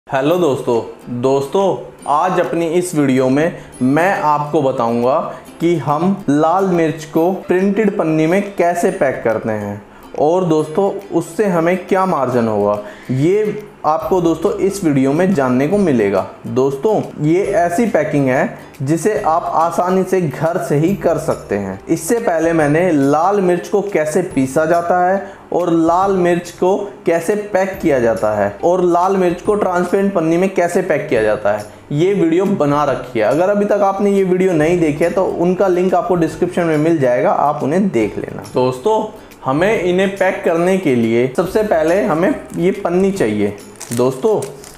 Hello दोस्तों आज अपनी इस वीडियो में मैं आपको बताऊंगा कि हम लाल मिर्च को प्रिंटेड पन्नी में कैसे पैक करते हैं और दोस्तों उससे हमें क्या मार्जिन होगा, ये आपको दोस्तों इस वीडियो में जानने को मिलेगा। दोस्तों ये ऐसी पैकिंग है जिसे आप आसानी से घर से ही कर सकते हैं। इससे पहले मैंने लाल मिर्च को कैसे पीसा जाता है और लाल मिर्च को कैसे पैक किया जाता है और लाल मिर्च को ट्रांसपेरेंट पन्नी में कैसे पैक किया जाता है, ये वीडियो बना रखी है। अगर अभी तक आपने ये वीडियो नहीं देखी है तो उनका लिंक आपको डिस्क्रिप्शन में मिल जाएगा, आप उन्हें देख लेना। दोस्तों हमें इन्हें पैक करने के लिए सबसे पहले हमें ये पन्नी चाहिए। दोस्तों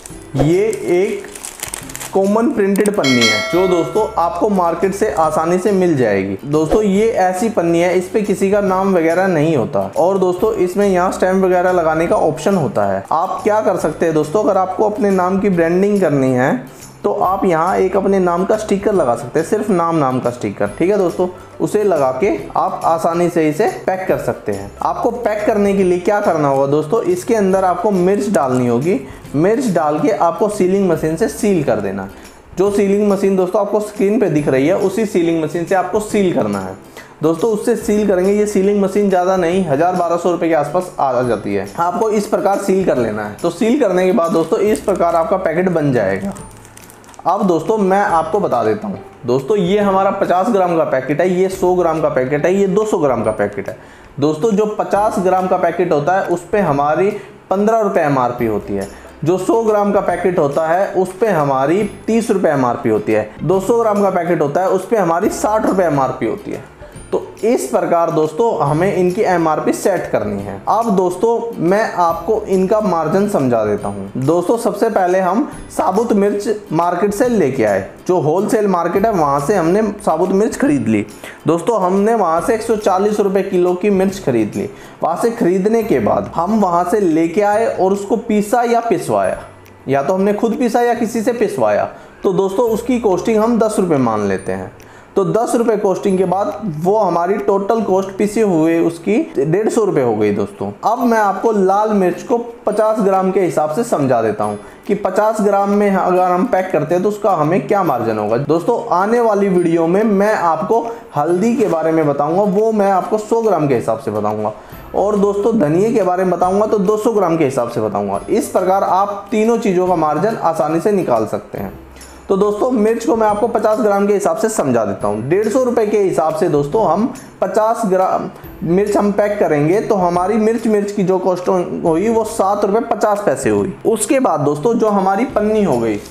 ये एक कॉमन प्रिंटेड पन्नी है जो दोस्तों आपको मार्केट से आसानी से मिल जाएगी। दोस्तों ये ऐसी पन्नी है, इस पे किसी का नाम वगैरह नहीं होता और दोस्तों इसमें यहाँ स्टैम्प वगैरह लगाने का ऑप्शन होता है। आप क्या कर सकते हैं दोस्तों, अगर आपको अपने नाम की ब्रांडिंग करनी है तो आप यहाँ एक अपने नाम का स्टिकर लगा सकते हैं, सिर्फ नाम का स्टिकर, ठीक है दोस्तों। उसे लगा के आप आसानी से इसे पैक कर सकते हैं। आपको पैक करने के लिए क्या करना होगा दोस्तों, इसके अंदर आपको मिर्च डालनी होगी। मिर्च डाल के आपको सीलिंग मशीन से सील कर देना। जो सीलिंग मशीन दोस्तों आपको स्क्रीन पे दिख रही है, उसी सीलिंग मशीन से आपको सील करना है। दोस्तों उससे सील करेंगे, ये सीलिंग मशीन ज़्यादा नहीं 1000-1200 रुपये के आसपास आ जाती है। आपको इस प्रकार सील कर लेना है। तो सील करने के बाद दोस्तों इस प्रकार आपका पैकेट बन जाएगा। अब दोस्तों मैं आपको बता देता हूँ। दोस्तों ये हमारा 50 ग्राम का पैकेट है, ये 100 ग्राम का पैकेट है, ये 200 ग्राम का पैकेट है। दोस्तों जो 50 ग्राम का पैकेट होता है उस पर हमारी 15 रुपये MRP होती है। जो 100 ग्राम का पैकेट होता है उस पर हमारी 30 रुपये MRP होती है। 200 ग्राम का पैकेट होता है उस पर हमारी 60 रुपये MRP होती है। तो इस प्रकार दोस्तों हमें इनकी MRP सेट करनी है। अब दोस्तों मैं आपको इनका मार्जिन समझा देता हूँ। दोस्तों सबसे पहले हम साबुत मिर्च मार्केट से लेके आए, जो होलसेल मार्केट है वहाँ से हमने साबुत मिर्च खरीद ली। दोस्तों हमने वहाँ से 140 रुपये किलो की मिर्च खरीद ली। वहाँ से खरीदने के बाद हम वहाँ से लेके आए और उसको पीसा या पिसवाया, या तो हमने खुद पीसा या किसी से पिसवाया। तो दोस्तों उसकी कॉस्टिंग हम 10 रुपये मान लेते हैं। तो 10 रुपये कॉस्टिंग के बाद वो हमारी टोटल कॉस्ट पिसे हुए उसकी 150 रुपये हो गई दोस्तों। अब मैं आपको लाल मिर्च को 50 ग्राम के हिसाब से समझा देता हूँ कि 50 ग्राम में अगर हम पैक करते हैं तो उसका हमें क्या मार्जिन होगा। दोस्तों आने वाली वीडियो में मैं आपको हल्दी के बारे में बताऊँगा, वो मैं आपको 100 ग्राम के हिसाब से बताऊँगा। और दोस्तों धनिये के बारे में बताऊँगा तो 200 ग्राम के हिसाब से बताऊँगा। इस प्रकार आप तीनों चीज़ों का मार्जिन आसानी से निकाल सकते हैं। तो दोस्तों मिर्च को मैं आपको 50 ग्राम के हिसाब से समझा देता हूँ। 150 रुपये के हिसाब से दोस्तों हम 50 ग्राम मिर्च हम पैक करेंगे तो हमारी मिर्च की जो कॉस्ट हुई वो 7 रुपये 50 पैसे हुई। उसके बाद दोस्तों जो हमारी पन्नी हो गई,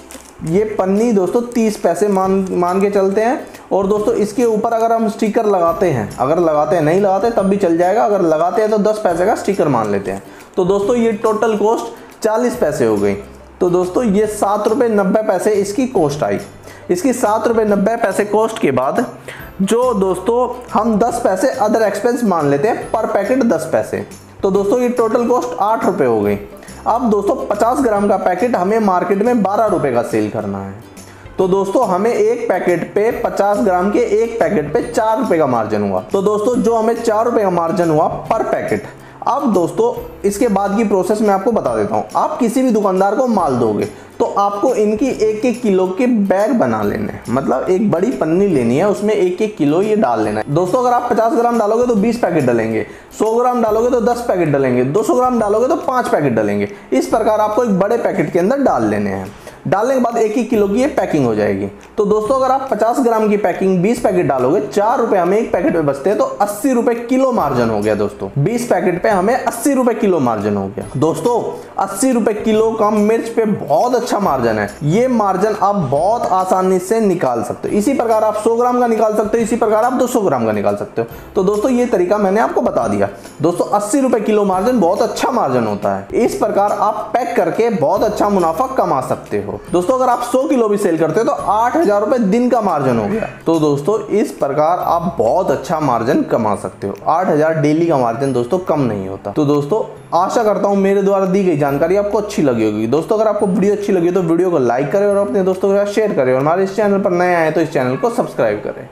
ये पन्नी दोस्तों 30 पैसे मान के चलते हैं। और दोस्तों इसके ऊपर अगर हम स्टिकर लगाते हैं, अगर लगाते हैं, नहीं लगाते तब भी चल जाएगा, अगर लगाते हैं तो 10 पैसे का स्टिकर मान लेते हैं। तो दोस्तों ये टोटल कॉस्ट 40 पैसे हो गई। तो दोस्तों ये 7 रुपये 90 पैसे इसकी कॉस्ट आई। इसकी 7 रुपये 90 पैसे कॉस्ट के बाद जो दोस्तों हम 10 पैसे अदर एक्सपेंस मान लेते हैं, पर पैकेट 10 पैसे। तो दोस्तों ये टोटल कॉस्ट 8 रुपये हो गई। अब दोस्तों 50 ग्राम का पैकेट हमें मार्केट में 12 रुपये का सेल करना है। तो दोस्तों हमें एक पैकेट पे 50 ग्राम के एक पैकेट पे 4 रुपये का मार्जिन हुआ। तो दोस्तों जो हमें 4 रुपये का मार्जिन हुआ पर पैकेट। अब दोस्तों इसके बाद की प्रोसेस मैं आपको बता देता हूँ। आप किसी भी दुकानदार को माल दोगे तो आपको इनकी 1-1 किलो के बैग बना लेने हैं, मतलब एक बड़ी पन्नी लेनी है, उसमें 1-1 किलो ये डाल लेना है। दोस्तों अगर आप 50 ग्राम डालोगे तो 20 पैकेट डलेंगे, 100 ग्राम डालोगे तो 10 पैकेट डलेंगे, 200 ग्राम डालोगे तो 5 पैकेट डलेंगे। इस प्रकार आपको एक बड़े पैकेट के अंदर डाल लेने हैं। डालने के बाद 1-1 किलो की ये पैकिंग हो जाएगी। तो दोस्तों अगर आप 50 ग्राम की पैकिंग 20 पैकेट डालोगे, 4 रुपये हमें एक पैकेट पे बचते हैं, तो 80 रुपये किलो मार्जिन हो गया दोस्तों। 20 पैकेट पे हमें 80 रुपये किलो मार्जिन हो गया। दोस्तों 80 रुपये किलो का मिर्च पे बहुत अच्छा मार्जिन है। ये मार्जिन आप बहुत आसानी से निकाल सकते हो। इसी प्रकार आप 100 ग्राम का निकाल सकते हो, इसी प्रकार आप 200 ग्राम का निकाल सकते हो। तो दोस्तों ये तरीका मैंने आपको बता दिया। दोस्तों 80 रुपये किलो मार्जिन बहुत अच्छा मार्जिन होता है। इस प्रकार आप पैक करके बहुत अच्छा मुनाफा कमा सकते हो। दोस्तों अगर आप 100 किलो भी सेल करते हो तो 8000 रुपये दिन का मार्जिन हो गया। तो दोस्तों इस प्रकार आप बहुत अच्छा मार्जिन कमा सकते हो। 8000 डेली का मार्जिन दोस्तों कम नहीं होता। तो दोस्तों आशा करता हूं मेरे द्वारा दी गई जानकारी आपको अच्छी लगी होगी। दोस्तों अगर आपको वीडियो अच्छी लगी तो वीडियो को लाइक करें और अपने दोस्तों के साथ शेयर करें, और हमारे इस चैनल पर नए आए तो इस चैनल को सब्सक्राइब करें।